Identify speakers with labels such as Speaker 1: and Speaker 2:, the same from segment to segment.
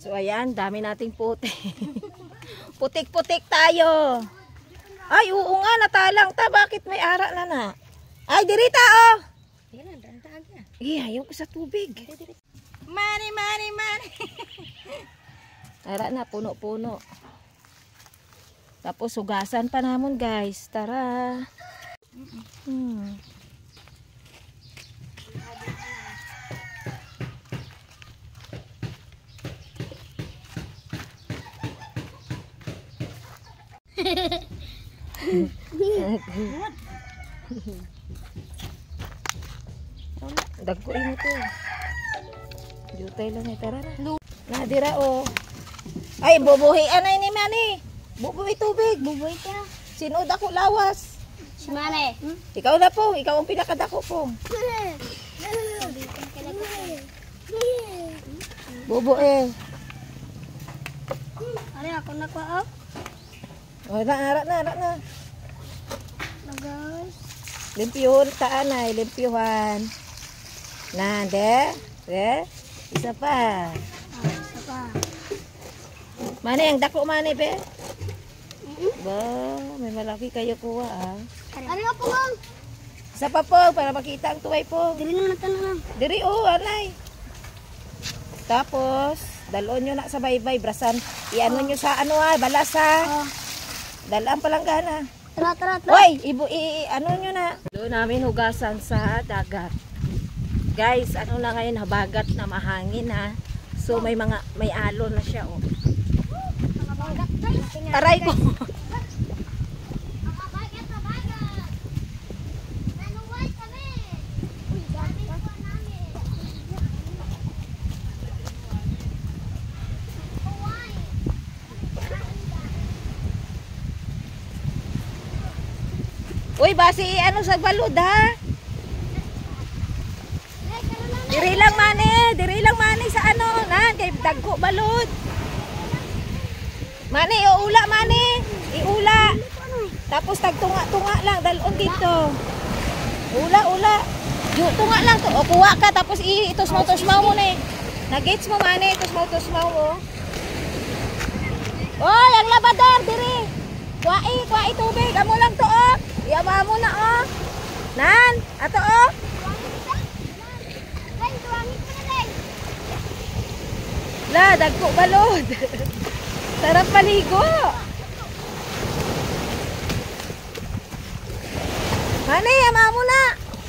Speaker 1: So ayan, dami nating putik. Putik-putik tayo. Ay, oo nga, natalang ta. Bakit may ara na na? Ay, dirita oh. Ayaw ko sa tubig. Mani. Ara na, puno-puno. Tapos hugasan pa namon guys. Tara. Dagkoin mo to. Jutay lang eh. Tara na. Nadira oh. Ay, bubuhi. Anay ni Mani. Bubuhi tubig.
Speaker 2: Bubuhay ka.
Speaker 1: Sinood ako lawas.
Speaker 2: Si Mane.
Speaker 1: Ikaw na po. Ikaw ang pinakadako po. Bubuhi.
Speaker 2: Ari, ako na ko.
Speaker 1: Oh, ara na.
Speaker 2: Guys.
Speaker 1: Limpyuhan taan ay. Limpyuhan. Na, de. Isa pa.
Speaker 2: Isa pa.
Speaker 1: Mani, ang dako Mani, be. Ba, may malaki kayo kuha ah.
Speaker 2: Ari nga po, Ma'am.
Speaker 1: Isa pa po, para makita ang tuway po.
Speaker 2: Dili naman natin lang.
Speaker 1: Diri oh, anay. Tapos, dalon nyo na sa baybay, brasan. Iano nyo sa ano ah, balas ha. Dalaan palang gana.
Speaker 2: Tara.
Speaker 1: Hoy, ano nyo na. Doon namin hugasan sa dagat. Guys, ano na ngayon, habagat na mahangin ha. So may alon na siya oh. Taray ko. Uy, basi ano sa balud ha? Diri lang mani sa ano, na kay dagko balud. Mani, iula mani. Iula. Tapos tagtunga-tunga lang dalon dito. Ula. Tunga lang to. O kuha ka tapos itos mo mo ni. Nagets mo mani, itos mo mo. Oy, ang labador diri. Kuai tubig. Amo lang to oh. Iyama mo na oh. Nan, ato oh. La, dagko balod. Sarap paligo. Mani, iyama mo na.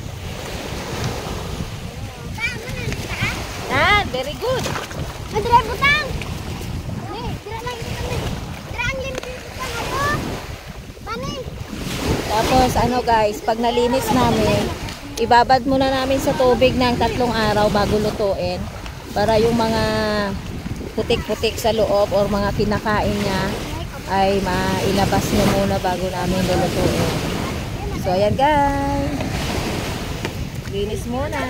Speaker 1: Nan, very good.
Speaker 2: Madre butang. Dira lang ito kami. Dira ang limpyo butang ako. Mani.
Speaker 1: Tapos ano guys, pag nalinis namin, ibabad muna namin sa tubig ng 3 araw bago lutuin. Para yung mga putik-putik sa loob or mga kinakain niya ay mailabas niya muna bago namin lulutuin. So ayan guys. Linis muna.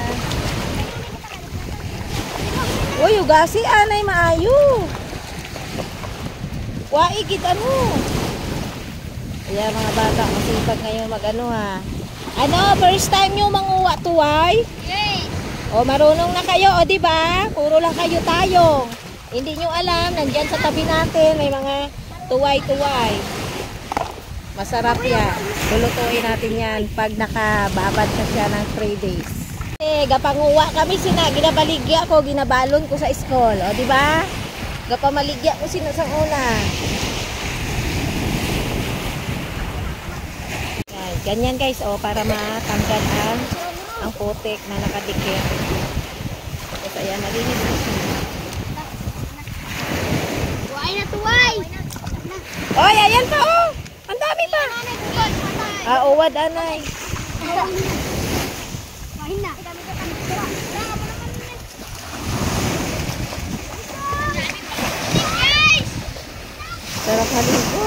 Speaker 1: Uy, ugasi anay maayo. Waigid ano. Ayan mga bata, masipag ngayon mag-ano ha. Ano, first time nyo manguha tuway?
Speaker 2: Yes.
Speaker 1: O marunong na kayo, o diba? Puro lang kayo tayo. Hindi nyo alam, nandyan sa tabi natin, may mga tuway-tuway. Masarap yan. Lulutuin natin yan pag nakababad na siya ng 3 days. Gapanguha kami ginabaligya ko, ginabalon ko sa school. O diba? Gapamaligya ko sinasang una. Ganyan guys, oh, para matanggal ang putik na nakadikit. Tapos ayan, nalinis na siya.
Speaker 2: Tuway na tuway.
Speaker 1: Oy, ayan pa oh. Ang dami pa. Uwad anay.
Speaker 2: Kain na.
Speaker 1: Sarap maligo.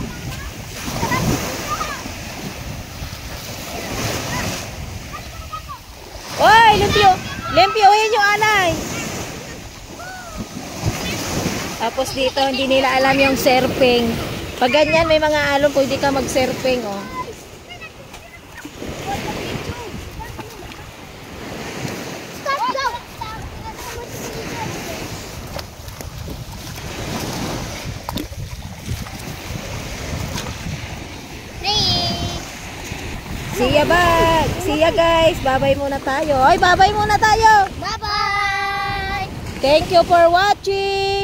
Speaker 1: Oy, limpyohin yung anay. Tapos dito, hindi nila alam yung surfing. Pag ganyan, may mga alon, pwede ka mag-surfing, oh. See ya ba? See ya guys. Bye-bye muna tayo. Ay, bye-bye muna tayo.
Speaker 2: Bye-bye!
Speaker 1: Thank you for watching.